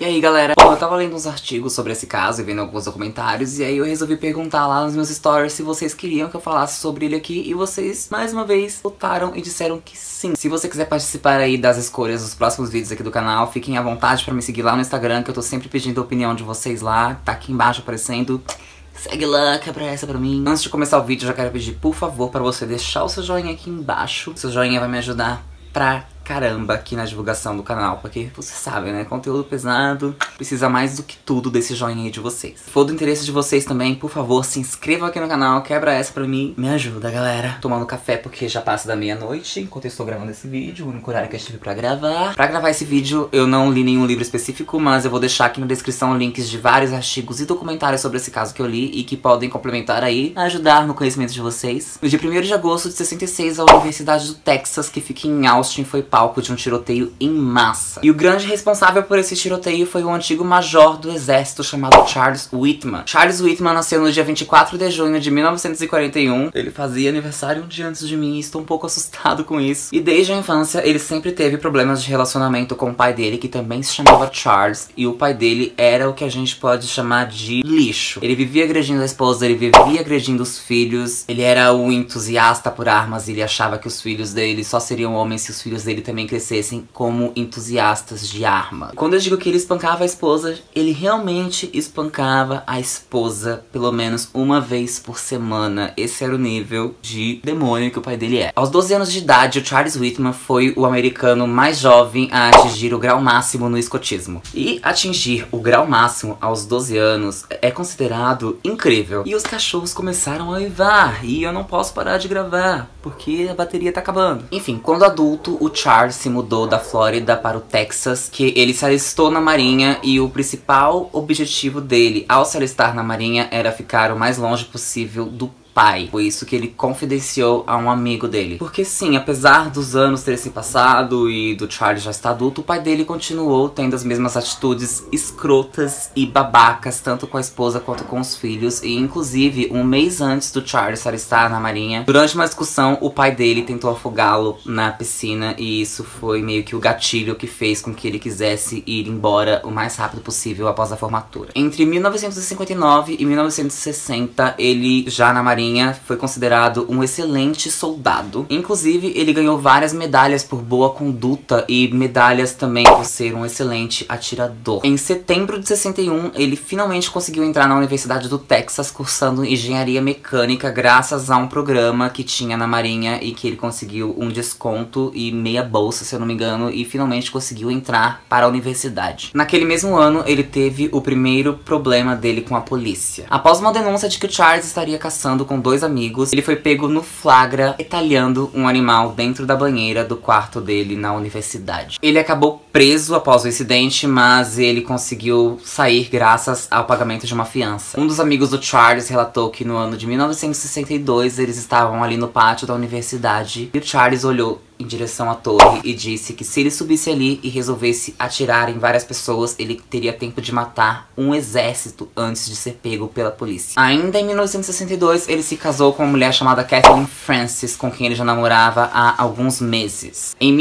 aí galera, bom, eu tava lendo uns artigos sobre esse caso e vendo alguns documentários, e aí eu resolvi perguntar lá nos meus stories se vocês queriam que eu falasse sobre ele aqui, e vocês mais uma vez votaram e disseram que sim. Se você quiser participar aí das escolhas dos próximos vídeos aqui do canal, fiquem à vontade pra me seguir lá no Instagram, que eu tô sempre pedindo a opinião de vocês lá, tá aqui embaixo aparecendo. Segue lá, quebra essa pra mim. Antes de começar o vídeo, eu já quero pedir, por favor, pra você deixar o seu joinha aqui embaixo. O seu joinha vai me ajudar pra caramba aqui na divulgação do canal, porque você sabe, né, conteúdo pesado precisa mais do que tudo desse joinha aí de vocês. Se for do interesse de vocês também, por favor, se inscrevam aqui no canal, quebra essa pra mim, me ajuda, galera. Tomando café porque já passa da meia-noite, enquanto eu estou gravando esse vídeo, o único horário que eu tive pra gravar. Pra gravar esse vídeo, eu não li nenhum livro específico, mas eu vou deixar aqui na descrição links de vários artigos e documentários sobre esse caso que eu li e que podem complementar aí, ajudar no conhecimento de vocês. No dia 1º de agosto de 66, a Universidade do Texas, que fica em Austin, foi palco de um tiroteio em massa. E o grande responsável por esse tiroteio foi o antigo major do exército chamado Charles Whitman. Charles Whitman nasceu no dia 24 de junho de 1941. Ele fazia aniversário um dia antes de mim e estou um pouco assustado com isso. E desde a infância ele sempre teve problemas de relacionamento com o pai dele, que também se chamava Charles. E o pai dele era o que a gente pode chamar de lixo. Ele vivia agredindo a esposa, ele vivia agredindo os filhos. Ele era um entusiasta por armas e ele achava que os filhos dele só seriam homens se os filhos dele também crescessem como entusiastas de arma. Quando eu digo que ele espancava a esposa, ele realmente espancava a esposa pelo menos uma vez por semana. Esse era o nível de demônio que o pai dele é. Aos 12 anos de idade, o Charles Whitman foi o americano mais jovem a atingir o grau máximo no escotismo. E atingir o grau máximo aos 12 anos é considerado incrível. E os cachorros começaram a uivar, e eu não posso parar de gravar, porque a bateria tá acabando. Enfim, quando adulto, o Charles se mudou da Flórida para o Texas, que ele se alistou na marinha, e o principal objetivo dele ao se alistar na marinha era ficar o mais longe possível do pai. Foi isso que ele confidenciou a um amigo dele. Porque sim, apesar dos anos terem se passado e do Charlie já estar adulto, o pai dele continuou tendo as mesmas atitudes escrotas e babacas, tanto com a esposa quanto com os filhos. E inclusive, um mês antes do Charlie se alistar na marinha, durante uma discussão, o pai dele tentou afogá-lo na piscina, e isso foi meio que o gatilho que fez com que ele quisesse ir embora o mais rápido possível após a formatura. Entre 1959 e 1960, ele já na marinha foi considerado um excelente soldado. Inclusive, ele ganhou várias medalhas por boa conduta e medalhas também por ser um excelente atirador. Em setembro de 61, ele finalmente conseguiu entrar na Universidade do Texas cursando engenharia mecânica graças a um programa que tinha na marinha e que ele conseguiu um desconto e meia bolsa, se eu não me engano, e finalmente conseguiu entrar para a universidade. Naquele mesmo ano, ele teve o primeiro problema dele com a polícia. Após uma denúncia de que o Charles estaria caçando com 2 amigos, ele foi pego no flagra retalhando um animal dentro da banheira do quarto dele na universidade. Ele acabou preso após o incidente, mas ele conseguiu sair graças ao pagamento de uma fiança. Um dos amigos do Charles relatou que no ano de 1962 eles estavam ali no pátio da universidade e o Charles olhou em direção à torre e disse que se ele subisse ali e resolvesse atirar em várias pessoas, ele teria tempo de matar um exército antes de ser pego pela polícia. Ainda em 1962, ele se casou com uma mulher chamada Kathleen Francis, com quem ele já namorava há alguns meses. Em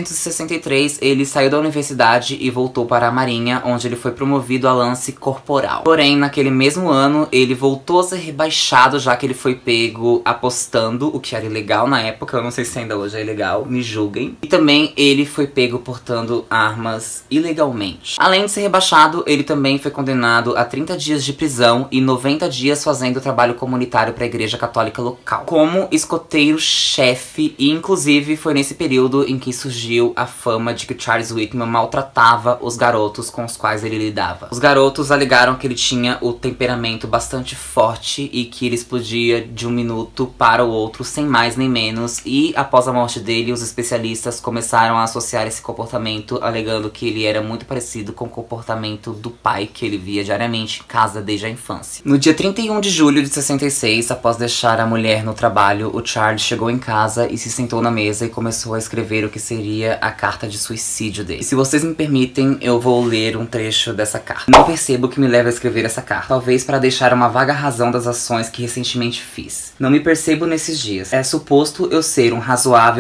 1963, ele saiu da universidade e voltou para a marinha, onde ele foi promovido a lance corporal. Porém, naquele mesmo ano, ele voltou a ser rebaixado, já que ele foi pego apostando, o que era ilegal na época. Eu não sei se ainda hoje é ilegal, me julguem. E também ele foi pego portando armas ilegalmente. Além de ser rebaixado, ele também foi condenado a 30 dias de prisão e 90 dias fazendo trabalho comunitário para a igreja católica local, como escoteiro-chefe, e inclusive foi nesse período em que surgiu a fama de que o Charles Whitman maltratava os garotos com os quais ele lidava. Os garotos alegaram que ele tinha o temperamento bastante forte e que ele explodia de um minuto para o outro sem mais nem menos, e após a morte dele, os especialistas começaram a associar esse comportamento, alegando que ele era muito parecido com o comportamento do pai que ele via diariamente em casa desde a infância. No dia 31 de julho de 66, após deixar a mulher no trabalho, o Charles chegou em casa e se sentou na mesa e começou a escrever o que seria a carta de suicídio dele. E se vocês me permitem, eu vou ler um trecho dessa carta. Não percebo o que me leva a escrever essa carta, talvez para deixar uma vaga razão das ações que recentemente fiz. Não me percebo nesses dias. É suposto eu ser um razoável, inteligente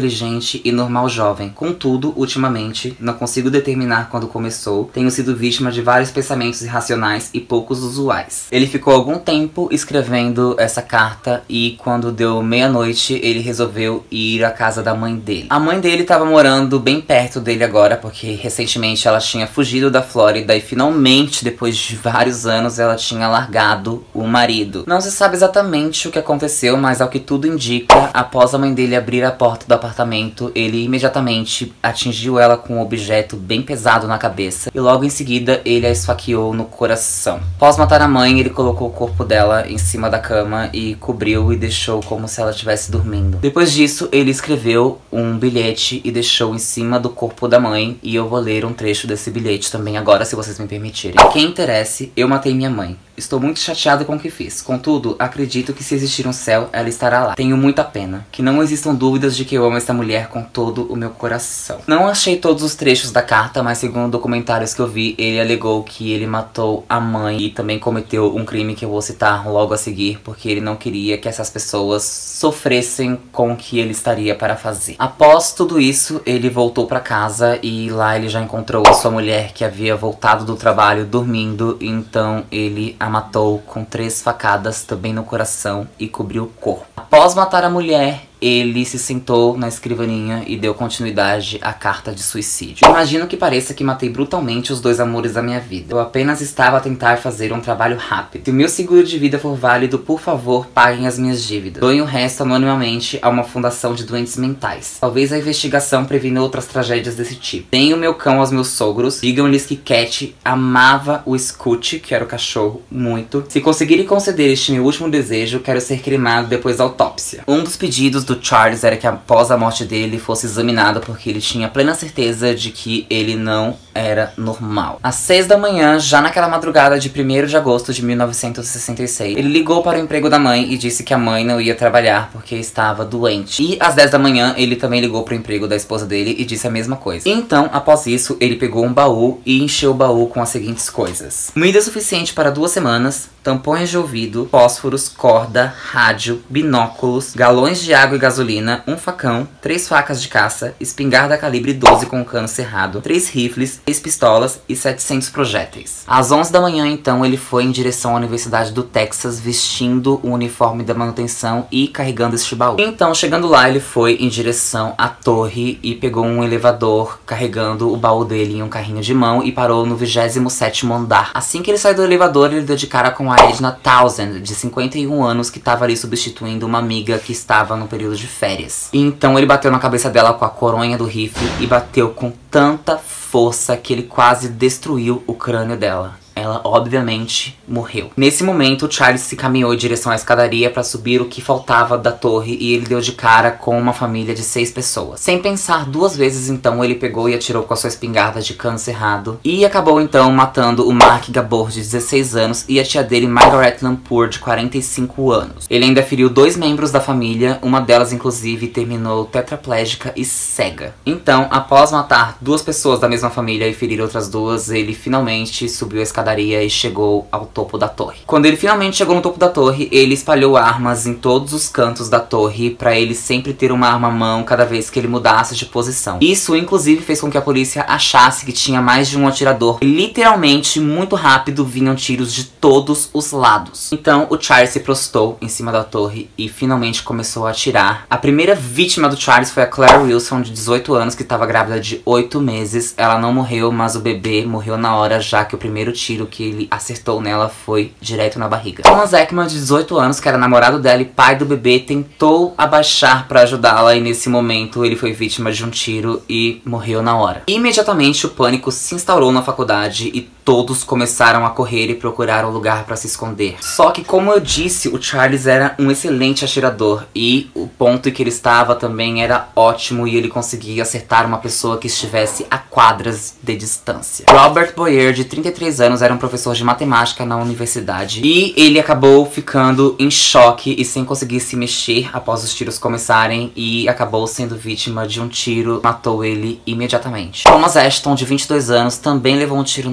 inteligente e normal jovem. Contudo, ultimamente, não consigo determinar quando começou, tenho sido vítima de vários pensamentos irracionais e poucos usuais. Ele ficou algum tempo escrevendo essa carta e quando deu meia-noite, ele resolveu ir à casa da mãe dele. A mãe dele estava morando bem perto dele agora, porque recentemente ela tinha fugido da Flórida e finalmente, depois de vários anos, ela tinha largado o marido. Não se sabe exatamente o que aconteceu, mas ao que tudo indica, após a mãe dele abrir a porta do apartamento, ele imediatamente atingiu ela com um objeto bem pesado na cabeça e logo em seguida ele a esfaqueou no coração. Após matar a mãe, ele colocou o corpo dela em cima da cama e cobriu e deixou como se ela estivesse dormindo. Depois disso, ele escreveu um bilhete e deixou em cima do corpo da mãe e eu vou ler um trecho desse bilhete também agora, se vocês me permitirem. Quem interesse, eu matei minha mãe. Estou muito chateado com o que fiz. Contudo, acredito que se existir um céu, ela estará lá. Tenho muita pena. Que não existam dúvidas de que eu amo esta mulher com todo o meu coração. Não achei todos os trechos da carta, mas segundo documentários que eu vi, ele alegou que ele matou a mãe e também cometeu um crime que eu vou citar logo a seguir, porque ele não queria que essas pessoas sofressem com o que ele estaria para fazer. Após tudo isso, ele voltou para casa e lá ele já encontrou a sua mulher que havia voltado do trabalho dormindo, então ele a matou com 3 facadas também no coração e cobriu o corpo. Após matar a mulher, ele se sentou na escrivaninha e deu continuidade à carta de suicídio. Imagino que pareça que matei brutalmente os 2 amores da minha vida. Eu apenas estava a tentar fazer um trabalho rápido. Se o meu seguro de vida for válido, por favor, paguem as minhas dívidas. Doem o resto anonimamente a uma fundação de doentes mentais. Talvez a investigação previna outras tragédias desse tipo. Deem o meu cão aos meus sogros. Digam-lhes que Cat amava o Scoot, que era o cachorro, muito. Se conseguirem conceder este meu último desejo, quero ser cremado depois da autópsia. Um dos pedidos do Charles era que após a morte dele fosse examinado porque ele tinha plena certeza de que ele não era normal. Às 6 da manhã, já naquela madrugada de 1º de agosto de 1966, ele ligou para o emprego da mãe e disse que a mãe não ia trabalhar porque estava doente. E às 10 da manhã, ele também ligou para o emprego da esposa dele e disse a mesma coisa. Então, após isso, ele pegou um baú e encheu o baú com as seguintes coisas: comida suficiente para 2 semanas, tampões de ouvido, fósforos, corda, rádio, binóculos, galões de água e gasolina, um facão, 3 facas de caça, espingarda calibre 12 com cano cerrado, 3 rifles, 3 pistolas e 700 projéteis. Às 11 da manhã, então, ele foi em direção à Universidade do Texas, vestindo o uniforme da manutenção e carregando este baú. Então, chegando lá, ele foi em direção à torre e pegou um elevador, carregando o baú dele em um carrinho de mão e parou no 27º andar. Assim que ele saiu do elevador, ele deu de cara com a Edna Townsend, de 51 anos, que estava ali substituindo uma amiga que estava no período de férias. E então ele bateu na cabeça dela com a coronha do rifle e bateu com tanta força que ele quase destruiu o crânio dela. Ela, obviamente, morreu. Nesse momento, Charles se caminhou em direção à escadaria para subir o que faltava da torre e ele deu de cara com uma família de 6 pessoas. Sem pensar 2 vezes, então, ele pegou e atirou com a sua espingarda de cano cerrado e acabou, então, matando o Mark Gabor, de 16 anos, e a tia dele, Margaret Lampour, de 45 anos. Ele ainda feriu 2 membros da família, uma delas, inclusive, terminou tetraplégica e cega. Então, após matar 2 pessoas da mesma família e ferir outras 2, ele finalmente subiu a escadaria e chegou ao topo da torre. Quando ele finalmente chegou no topo da torre, ele espalhou armas em todos os cantos da torre para ele sempre ter uma arma à mão cada vez que ele mudasse de posição. Isso, inclusive, fez com que a polícia achasse que tinha mais de um atirador. E, literalmente, muito rápido, vinham tiros de todos os lados. Então, o Charles se prostou em cima da torre e finalmente começou a atirar. A primeira vítima do Charles foi a Claire Wilson, de 18 anos, que estava grávida de 8 meses. Ela não morreu, mas o bebê morreu na hora, já que o primeiro tiro que ele acertou nela foi direto na barriga. Thomas Ekman, de 18 anos, que era namorado dela e pai do bebê, tentou abaixar pra ajudá-la e nesse momento ele foi vítima de um tiro e morreu na hora. Imediatamente o pânico se instaurou na faculdade e todos começaram a correr e procurar um lugar pra se esconder. Só que, como eu disse, o Charles era um excelente atirador e o ponto em que ele estava também era ótimo e ele conseguia acertar uma pessoa que estivesse a quadras de distância. Robert Boyer, de 33 anos, era um professor de matemática na universidade e ele acabou ficando em choque e sem conseguir se mexer após os tiros começarem e acabou sendo vítima de um tiro, matou ele imediatamente. Thomas Ashton, de 22 anos, também levou um tiro no peito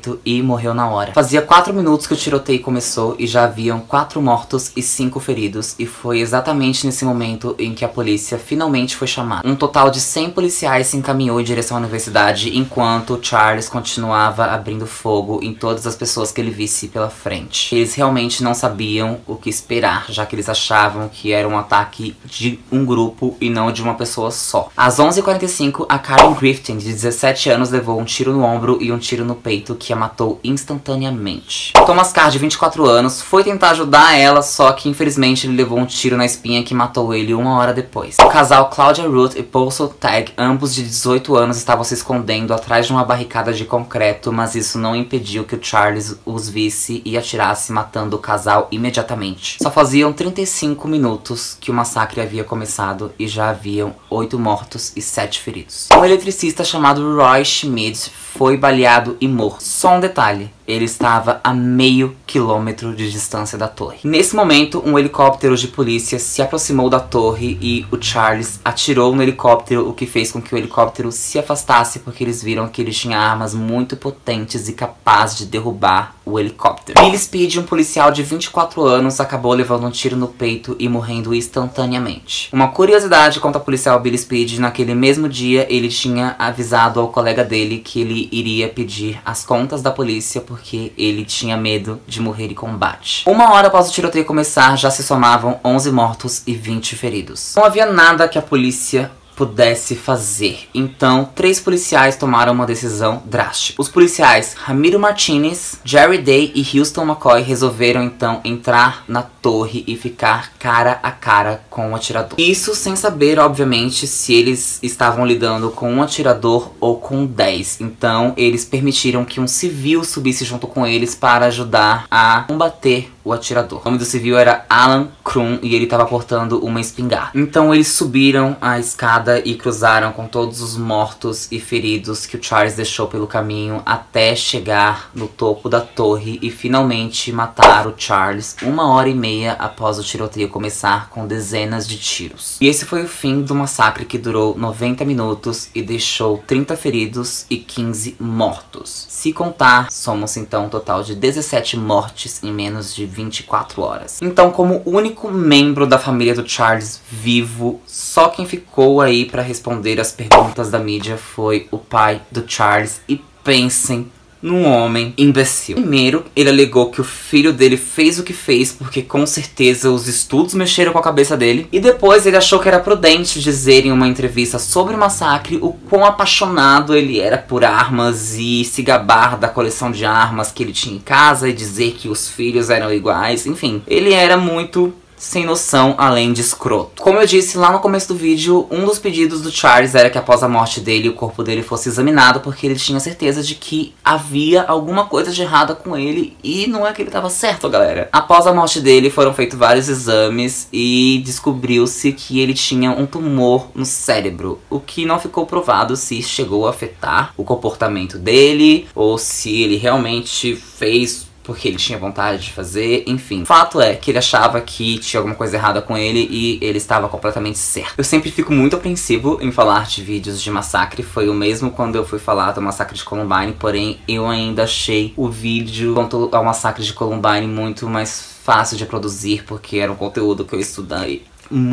peito e morreu na hora. Fazia 4 minutos que o tiroteio começou e já haviam 4 mortos e 5 feridos, e foi exatamente nesse momento em que a polícia finalmente foi chamada. Um total de 100 policiais se encaminhou em direção à universidade, enquanto Charles continuava abrindo fogo em todas as pessoas que ele visse pela frente. Eles realmente não sabiam o que esperar, já que eles achavam que era um ataque de um grupo e não de uma pessoa só. Às 11h45, a Karen Griffin, de 17 anos, levou um tiro no ombro e um tiro no peito que a matou instantaneamente. Thomas Carr, de 24 anos, foi tentar ajudar ela, só que infelizmente ele levou um tiro na espinha que matou ele 1 hora depois. O casal Claudia Ruth e Paul Sontag, ambos de 18 anos, estavam se escondendo atrás de uma barricada de concreto, mas isso não impediu que o Charles os visse e atirasse, matando o casal imediatamente. Só faziam 35 minutos que o massacre havia começado e já haviam 8 mortos e 7 feridos. Um eletricista chamado Roy Schmidt foi baleado e morto. Só um detalhe, ele estava a meio quilômetro de distância da torre. Nesse momento, um helicóptero de polícia se aproximou da torre e o Charles atirou no helicóptero, o que fez com que o helicóptero se afastasse, porque eles viram que ele tinha armas muito potentes e capazes de derrubar o helicóptero. Billy Speed, um policial de 24 anos, acabou levando um tiro no peito e morrendo instantaneamente. Uma curiosidade quanto ao policial Billy Speed: naquele mesmo dia ele tinha avisado ao colega dele que ele iria pedir as contas da polícia porque ele tinha medo de morrer em combate. 1 hora após o tiroteio começar, já se somavam 11 mortos e 20 feridos. Não havia nada que a polícia pudesse fazer. Então, 3 policiais tomaram uma decisão drástica. Os policiais Ramiro Martinez, Jerry Day e Houston McCoy resolveram então entrar na torre e ficar cara a cara com o atirador. Isso sem saber, obviamente, se eles estavam lidando com um atirador ou com 10. Então, eles permitiram que um civil subisse junto com eles para ajudar a combater o atirador. O nome do civil era Alan Krum e ele estava portando uma espingarda. Então eles subiram a escada e cruzaram com todos os mortos e feridos que o Charles deixou pelo caminho até chegar no topo da torre e finalmente matar o Charles 1h30 após o tiroteio começar, com dezenas de tiros. E esse foi o fim do massacre, que durou 90 minutos e deixou 30 feridos e 15 mortos. Se contar, somos então um total de 17 mortes em menos de 24 horas. Então, como único membro da família do Charles vivo, só quem ficou aí pra responder as perguntas da mídia foi o pai do Charles. E pensem num homem imbecil. Primeiro, ele alegou que o filho dele fez o que fez porque com certeza os estudos mexeram com a cabeça dele. E depois ele achou que era prudente dizer em uma entrevista sobre o massacre o quão apaixonado ele era por armas e se gabar da coleção de armas que ele tinha em casa e dizer que os filhos eram iguais. Enfim, ele era muito sem noção, além de escroto. Como eu disse lá no começo do vídeo, um dos pedidos do Charles era que após a morte dele, o corpo dele fosse examinado, porque ele tinha certeza de que havia alguma coisa de errada com ele, e não é que ele tava certo, galera. Após a morte dele, foram feitos vários exames e descobriu-se que ele tinha um tumor no cérebro, o que não ficou provado se chegou a afetar o comportamento dele, ou se ele realmente fez porque ele tinha vontade de fazer, enfim. O fato é que ele achava que tinha alguma coisa errada com ele e ele estava completamente certo. Eu sempre fico muito apreensivo em falar de vídeos de massacre. Foi o mesmo quando eu fui falar do massacre de Columbine, porém eu ainda achei o vídeo quanto ao massacre de Columbine muito mais fácil de produzir, porque era um conteúdo que eu estudei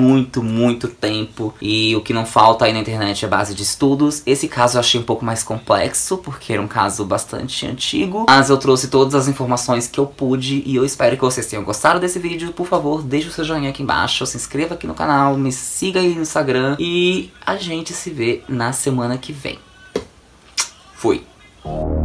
muito tempo, e o que não falta aí na internet é base de estudos. Esse caso eu achei um pouco mais complexo, porque era um caso bastante antigo, mas eu trouxe todas as informações que eu pude e eu espero que vocês tenham gostado desse vídeo. Por favor, deixe o seu joinha aqui embaixo, se inscreva aqui no canal, me siga aí no Instagram e a gente se vê na semana que vem. Fui!